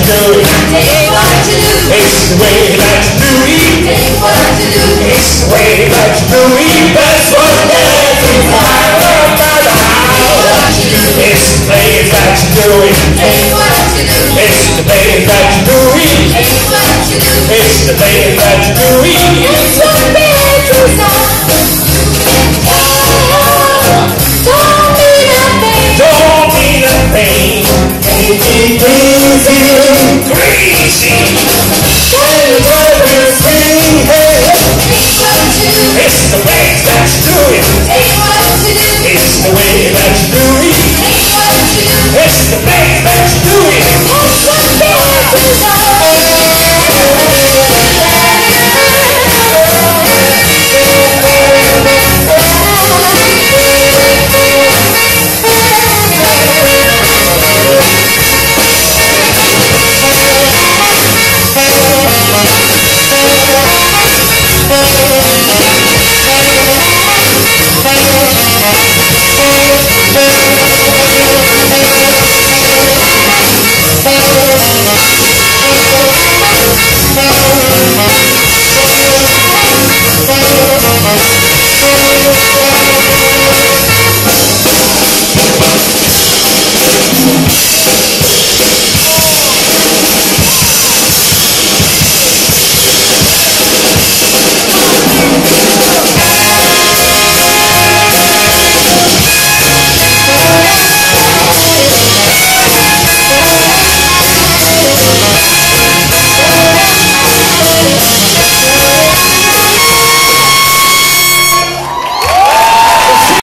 do it. Take what you do. It's the way that you do it. Take what you do. It's the way that you do it. That's what that's inside of my house. It's the way that you do it. Take what you do. It's the way that you do it. Take what you do. It's the way that you do it. It's your bed inside. Don't be nothing. Don't be the pain. Take it easy. Greasy.